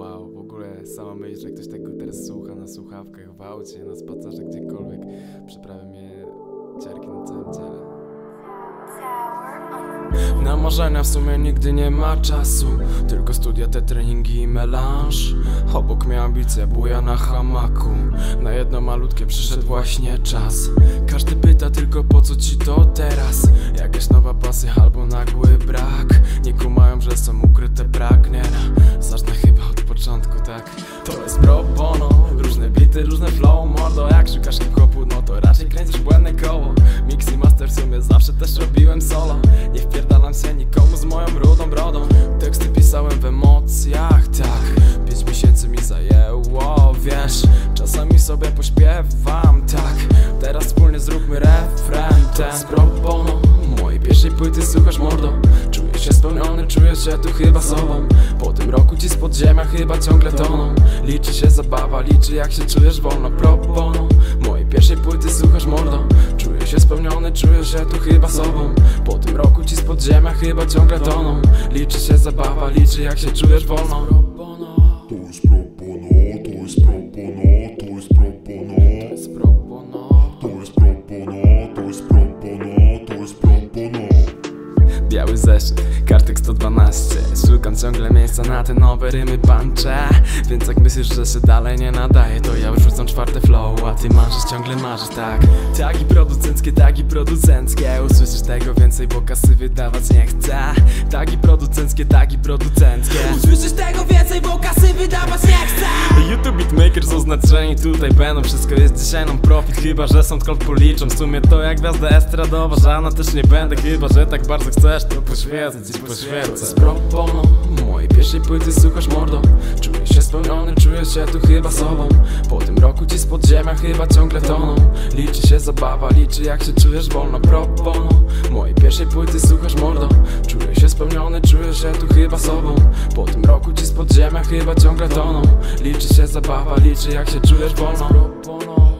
Wow, w ogóle sama myśl, że ktoś tego teraz słucha na słuchawkach, w aucie, na spacerze, gdziekolwiek, przyprawia mnie ciarki na całym ciele. Na marzenia w sumie nigdy nie ma czasu, tylko studia, te treningi i melanż. Obok mnie ambicja buja na hamaku, na jedno malutkie przyszedł właśnie czas. Każdy pyta tylko po co ci to teraz, jakaś nowa pasja albo nagły brak. Nie kumają, że są ukryte pragnienia. Zacznę chyba od początku, tak? To jest pro bono, różne bity, różne flow. Mordo, jak szukasz hip-hopu, no to raczej kręcisz błędne koło. Mix i master w sumie zawsze też robiłem solo. Nie wpierdalam się nikomu z moją rudą brodą. Teksty pisałem w emocjach, tak. 5 miesięcy mi zajęło, wiesz. Czasami sobie pośpiewam, tak. Teraz wspólnie zróbmy refren ten. Z pro bono mojej pierwszej płyty słuchasz, mordo. Czuję się spełniony, czuję się tu chyba sobą. Po tym roku ci z podziemia chyba ciągle toną. Liczy się zabawa, liczy jak się czujesz wolno. Pro bono mojej pierwszej płyty słuchasz, mordo. Czuję się spełniony, czuję się tu chyba sobą. Po tym roku ci z podziemia chyba ciągle toną. Liczy się zabawa, liczy jak się czujesz wolno. To jest pro bono, to jest pro bono, to jest pro bono, to jest pro bono, to jest pro bono, to jest pro bono, to jest pro bono. Biały zeszyt, kartek 112. Szukam ciągle miejsca na te nowe rymy punche. Więc jak myślisz, że się dalej nie nadaje, to ja już rzucam czwarte flow, a ty marzysz, ciągle marzysz, tak. Tagi producenckie, tagi producenckie. Usłyszysz tego więcej, bo kasy wydawać nie chcę. Tagi producenckie, tagi producenckie. Usłyszysz tego więcej, bo kasy wydawać nie chcę. YouTube beatmakers oznaczeni tutaj będą. Wszystko jest dzisiaj nam profit, chyba że SoundCloud policzą. W sumie to jak gwiazda estradowa, żadna też nie będę. Chyba że tak bardzo chcesz, to poświecę, dziś poświecę. To jest pro bono mojej pierwszej płyty słuchasz, mordo. Czuję się spełniony, czuję się tu chyba sobą. Po tym roku ci z podziemia chyba ciągle toną. Liczy się zabawa, liczy jak się czujesz wolno. Pro bono mojej pierwszej płyty słuchasz, mordo. Czuję się spełniony, czuję się tu chyba sobą. Po tym roku ci z podziemia chyba ciągle toną. Liczy się zabawa, liczy jak się czujesz wolno. Pro bono.